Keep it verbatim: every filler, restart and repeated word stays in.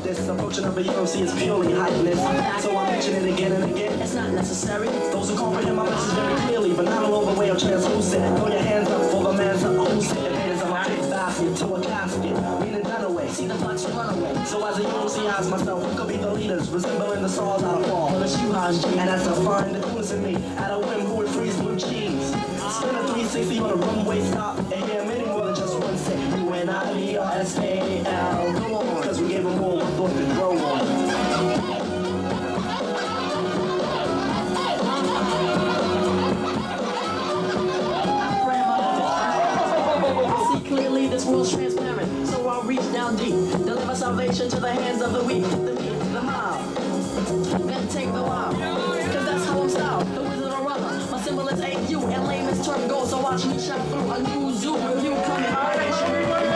This approaching of a U M C is purely hypeness. So I mention it again and again. It's not necessary. Those who comprehend my message very clearly, but not all the way of translucent. Throw your hands up for the man's to ooze it. And hands on my big basket to a casket. Meaning done away. See the fox run away. So as a U M C, I ask myself, who could be the leaders? Resembling the stars out of fall. The shoe house G. And that's a find the coolest in me. At a whim, who would freeze blue cheese? Spin a three sixty on a runway stop. And hear many more than just one say. U N I V R S A L. Go on, cause we gave them all one book to grow on. Clearly this world's transparent, so I'll reach down deep, deliver salvation to the hands of the weak, the meek, the mild, then take the wild, cause that's how I'm styled, the wizard or rubber, my symbol is A U, and layman's term goes, so watch me shine through a new zoo review coming my nation.